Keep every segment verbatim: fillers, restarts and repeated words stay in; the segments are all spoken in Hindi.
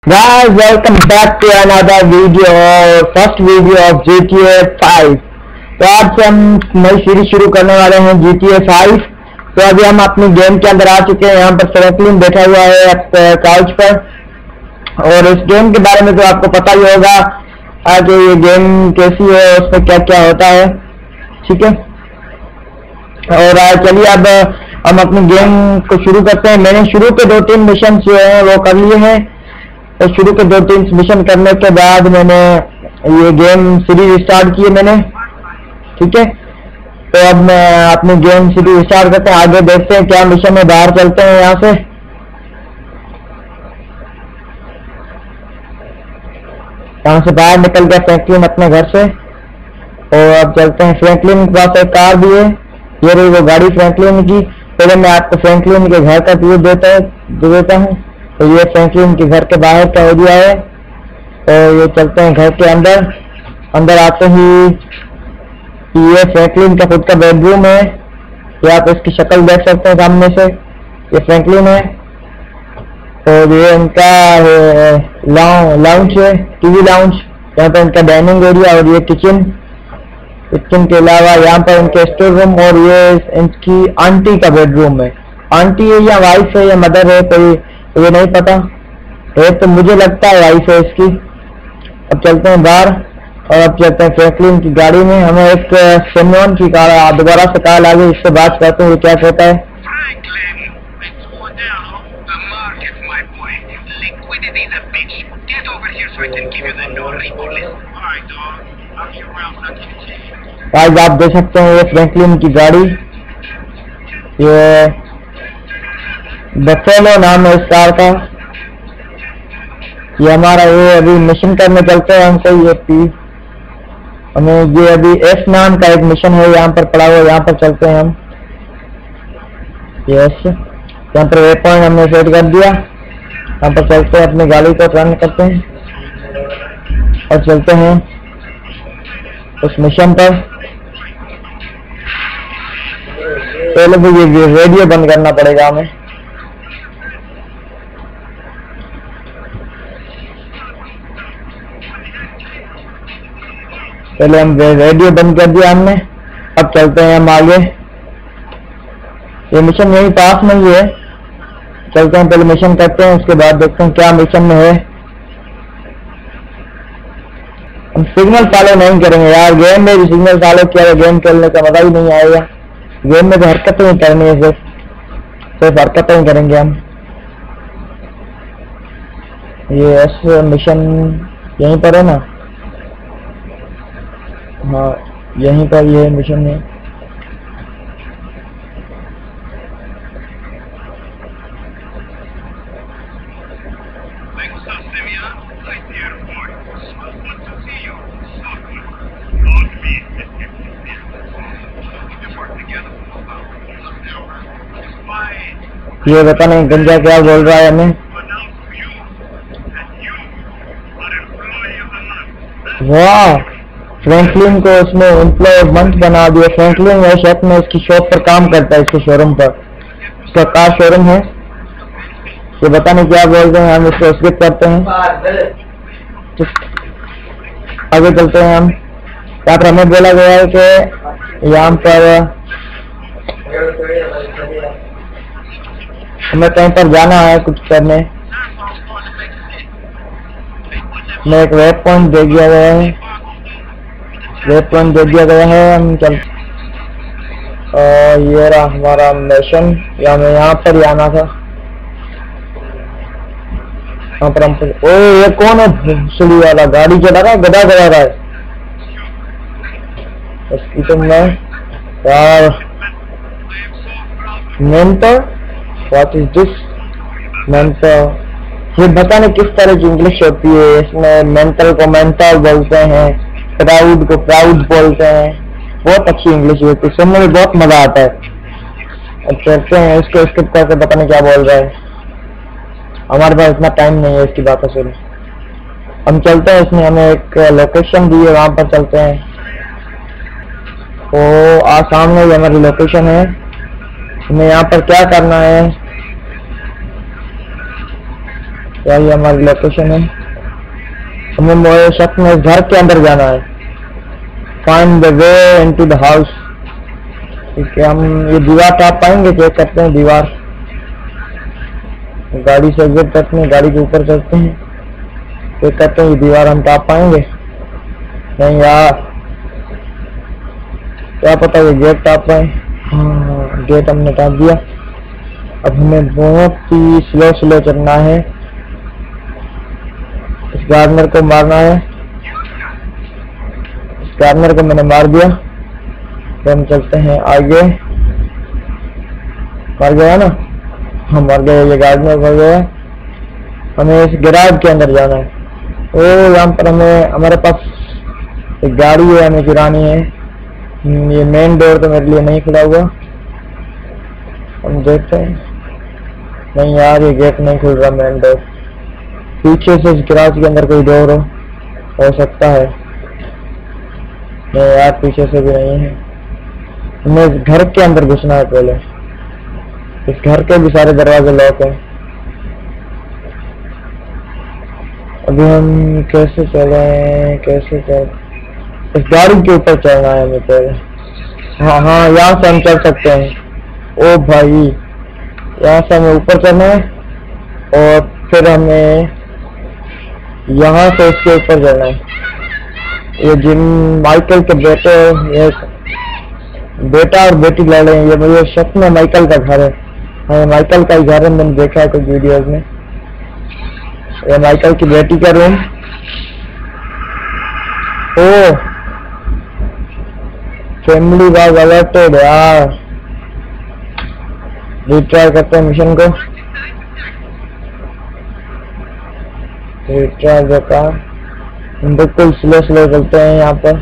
Guys, welcome back to another video, first video of G T A five. तो आज से हम नई सीरीज शुरू करने वाले हैं G T A फाइव। तो अभी हम अपनी गेम के अंदर आ चुके हैं। यहाँ पर फ्रैंकलिन बैठा हुआ है काउच पर, और इस गेम के बारे में तो आपको पता ही होगा कि ये गेम कैसी है, उसमें क्या क्या होता है, ठीक है। और चलिए अब हम अपनी गेम को शुरू करते हैं। मैंने शुरू के दो तीन मिशन जो है वो कर लिए हैं। तो शुरू के दो तीन मिशन करने के बाद मैंने ये गेम सीरीज स्टार्ट की है मैंने, ठीक है। तो अब मैं अपनी गेम सीरीज स्टार्ट करते हैं, आगे देखते हैं क्या मिशन है। बाहर चलते हैं यहाँ से। यहाँ से बाहर निकल गया फ्रैंकलिन अपने घर से, और अब चलते हैं। फ्रैंकलिन के पास एक कार भी है, ये रही वो गाड़ी फ्रैंकलिन की। पहले मैं आपको फ्रैंकलिन के घर का व्यू देता है दे देता हूँ। तो ये फ्रैंकलिन के घर के बाहर का एरिया है। तो ये चलते हैं घर के अंदर। अंदर आते ही ये फ्रैंकलिन का खुद का बेडरूम है। ये आप इसकी शक्ल देख सकते हैं सामने से, ये फ्रैंकलिन है। और ये इनका लाउंज है, टीवी लाउंज। यहाँ पर इनका डाइनिंग एरिया, और ये किचन। किचन के अलावा यहाँ पर इनके स्टोर रूम, और ये इनकी आंटी का बेडरूम है। आंटी है या वाइफ है या मदर है, कोई ये नहीं पता है, तो मुझे लगता है वाइफ है इसकी। अब चलते हैं बाहर, और अब चलते हैं फ्रैंकलिन की गाड़ी में। हमें एक सिमोन की कार दोबारा से कॉल आ गई, इससे बात करते हैं क्या कहता है। आज आप देख सकते हैं ये फ्रैंकलिन की गाड़ी, ये बफेलो नाम है इस कार का। ये हमारा ये अभी मिशन करने चलते हैं हमको। ये पी हमें ये अभी एस नाम का एक मिशन है यहाँ पर पड़ा हुआ, यहाँ पर चलते हैं हम। यस, यहाँ पर वे पॉइंट हमने सेट कर दिया। यहाँ पर चलते हैं, अपनी गाड़ी को टर्न करते हैं और चलते हैं उस मिशन पर। पहले भी ये रेडियो बंद करना पड़ेगा हमें। पहले हम रेडियो बंद कर दिया हमने। अब चलते हैं हम आगे। ये मिशन यही पास में ही है, चलते हैं पहले मिशन करते हैं, उसके बाद देखते हैं क्या मिशन में है। हम सिग्नल फॉलो नहीं करेंगे यार, गेम में भी सिग्नल फॉलो किया, गेम खेलने का मजा ही नहीं आएगा। गेम में तो हरकतें ही करनी है, सिर्फ सिर्फ हरकतें ही करेंगे हम। ये ऐसे मिशन यहीं पर है ना, हाँ यहीं पर ये मिशन है। ये पता नहीं गंजा क्या बोल रहा है हमें। वाह, फ्रैंकलिन को उसने एम्प्लॉय मंथ बना दिया। फ्रैंकलिन है शॉप में, इसकी शॉप पर काम करता है, इसके शोरूम पर, इसका कार शोरूम है। ये पता नहीं क्या बोलते हैं, हम इसको स्किप करते हैं, आगे चलते हैं हम। यहाँ पर हमें बोला गया है कि यहाँ पर हमें कहीं पर जाना है कुछ करने। हमें एक वेब पॉइंट दे दिया गया है, वेब पॉइंट दे दिया गया है। हम चल और ये रहा हमारा मिशन, या हमें यहाँ पर आना था। यहाँ पर हम ओ ये कौन है भूसड़ी वाला, गाड़ी चला रहा है, गधा गधा रहा है इसकी। तो मैं यार mentor, what is this mentor? ये पता नहीं किस तरह की इंग्लिश होती है इसमें। मेंटल को मेंटल बोलते हैं, प्राउड को प्राउड बोलते हैं। बहुत अच्छी इंग्लिश होती है, सुनने में बहुत मजा आता है। अब चलते हैं, इसको स्किप करके पता नहीं क्या बोल रहा है। हमारे पास इतना टाइम नहीं है इसकी बातों सुन। हम चलते हैं, इसमें हमें एक लोकेशन दी है, वहां पर चलते हैं। तो आज सामने ये हमारी लोकेशन है। हमें यहाँ पर क्या करना है, क्या ये हमारी लोकेशन है? हमें मोए शक में इस घर के अंदर जाना है। Find the way into the house. ठीक है, हम ये दीवार टाप पाएंगे? चेक करते हैं दीवार। गाड़ी से एग्जिट करते हैं, गाड़ी के ऊपर चलते हैं, चेक करते हैं ये दीवार हम टाप पाएंगे। नहीं यार, क्या पता ये गेट टाप पाए। हाँ, गेट हमने टाप दिया। अब हमें बहुत ही स्लो स्लो चलना है। इस गार्डनर को मारना है। इस गार्डनर को मैंने मार दिया। तो हम चलते हैं आगे। मर गया ना? हम मर गए, ये गार्डनर मर गया। हमें इस गैराज के अंदर जाना है। ओ यहाँ पर हमें, हमारे पास एक गाड़ी है, हमें चुरानी है। ये मेन डोर तो मेरे लिए नहीं खुला हुआ, हम देखते हैं। नहीं यार, ये गेट नहीं खुल रहा, मेन डोर। पीछे से इस गैराज के अंदर कोई डोर हो हो सकता है। नहीं यार, पीछे से भी नहीं है। हमें इस घर के अंदर घुसना है पहले। इस घर के भी सारे दरवाजे लॉक हैं। अभी हम कैसे चले, कैसे चले? इस गाड़ी के ऊपर चलना है हमें पहले। हाँ हाँ, यहाँ से हम चल सकते हैं। ओ भाई, यहाँ से हमें ऊपर चलना है और फिर हमें यहाँ से इसके ऊपर चलना है। ये जिन माइकल के बेटे, ये बेटा और बेटी लड़ रहे हैं। ये मुझे शक में माइकल का घर है। हाँ, माइकल का ही घर है, मैंने देखा है कुछ वीडियोस में। ये माइकल की बेटी का room. Oh, family was alerted यार। रिट्राई करते हैं मिशन को। रिट्राई देखा, बिल्कुल स्लो स्लो चलते हैं यहाँ पर।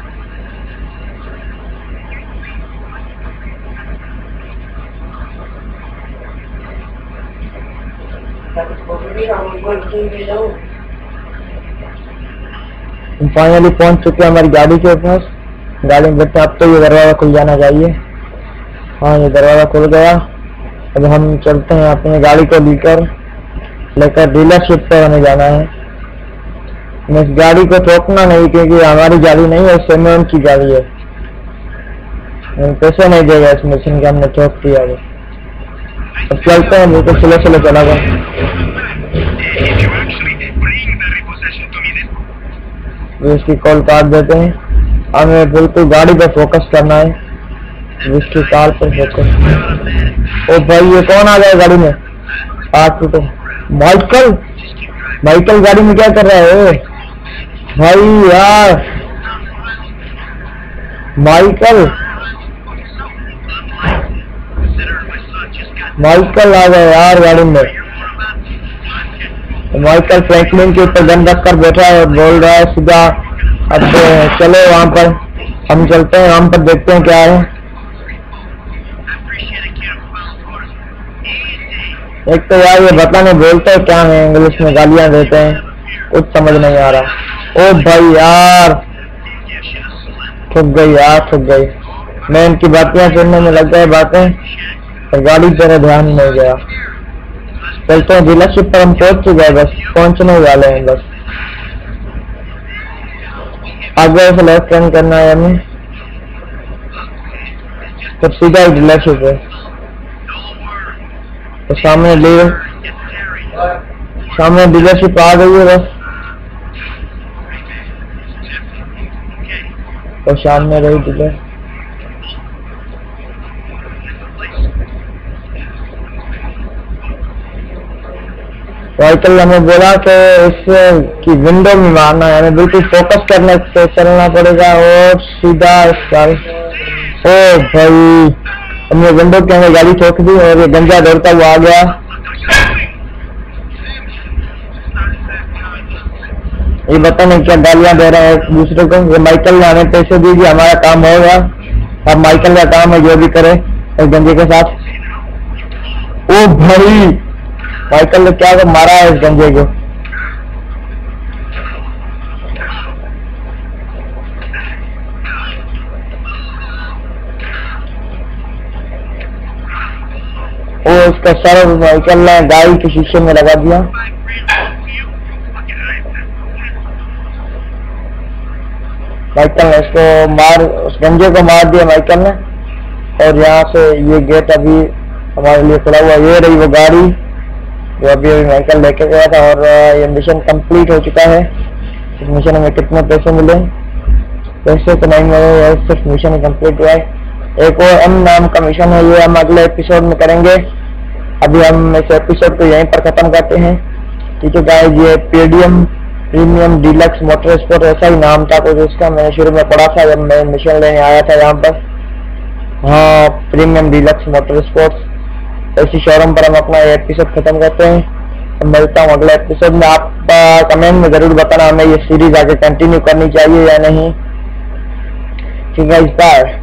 फाइनली पहुंच चुके हैं हमारी गाड़ी के पास। गाड़ी में बैठे, अब तो ये दरवाजा खुल जाना चाहिए। हाँ, ये दरवाजा खुल गया। अब हम चलते हैं अपनी गाड़ी को लेकर लेकर डीलरशिप पर हमें जाना है। मैं इस गाड़ी को ठोकना नहीं, क्योंकि हमारी गाड़ी नहीं है, सेमेंट की गाड़ी है। पैसे नहीं देगा इस मशीन के, हमने ठोक दिया। अब चलते हैं, बिल्कुल स्लो स्लो चला गया। इसकी कॉल काट देते हैं। हमें बिल्कुल गाड़ी पर फोकस करना है, इसकी कार पर फोकस। ओ भाई, ये कौन आ गया गाड़ी में? आठ तो माइकल, माइकल गाड़ी में क्या कर रहा है भाई यार? माइकल, माइकल आ गया यार गाड़ी में। माइकल फ्रैंकलिन के ऊपर गन रख कर बैठा है और बोल रहा है सीधा। अब चलो वहां पर हम चलते हैं, वहां पर देखते हैं क्या है। एक तो यार ये बता नहीं बोलते हैं क्या है, इंग्लिश में गालियां देते हैं, कुछ समझ नहीं आ रहा। ओ भाई यार, ठुक गई यार, ठुक गई। मैं इनकी बातें सुनने में लग गए बातें, और गाड़ी पर ध्यान नहीं गया। चलते हैं डीलरशिप पर, हम पहुंच चुके हैं, बस पहुंचने वाले हैं। बस आगे से लेफ्ट टर्न करना है हमें, तो सीधा डीलरशिप है। तो सामने ले सामने डीलरशिप आ गई है बस, तो सामने रही डीलर। माइकल हमें बोला कि इसकी विंडो में मारना है, हमें बिल्कुल फोकस करने से चलना पड़ेगा और सीधा इसका। ओ भाई, हमने विंडो के अंदर गाड़ी ठोक दी और ये गंजा दौड़ता हुआ आ गया। ये पता नहीं क्या गालियां दे रहा है एक दूसरे को। ये माइकल ने हमें पैसे दीजिए, हमारा काम होगा। अब माइकल का काम है जो भी करे इस गंजे के साथ। ओ भाई, माइकल ने क्या को मारा है इस गंजे को। ओ इसका सर माइकल ने गाड़ी के शीशे में लगा दिया। माइकल ने इसको मार उस गंजे को मार दिया माइकल ने। और यहाँ से ये गेट अभी हमारे लिए खुला हुआ। ये रही वो गाड़ी जो अभी अभी माइकल लेके गया था। और ये मिशन कंप्लीट हो चुका है। इस मिशन में कितने पैसे मिले? पैसे तो नहीं मिले, सिर्फ मिशन कंप्लीट हुआ है। एक और एम नाम का मिशन है, ये हम अगले एपिसोड में करेंगे। अभी हम इस एपिसोड को यहीं पर खत्म करते हैं। ठीक है गाइस, ये PDM premium deluxe motor sport ऐसा ही नाम था कुछ इसका, मैंने शुरू में पढ़ा था जब मैं मिशन लेने आया था यहाँ पर। हाँ, प्रीमियम डीलक्स मोटर स्पोर्ट्स। इसी शोरूम पर हम अपना ये एपिसोड खत्म करते हैं। तो मिलता हूँ अगले एपिसोड में। आप कमेंट में जरूर बताना हमें ये सीरीज आगे कंटिन्यू करनी चाहिए या नहीं। ठीक है, बाय।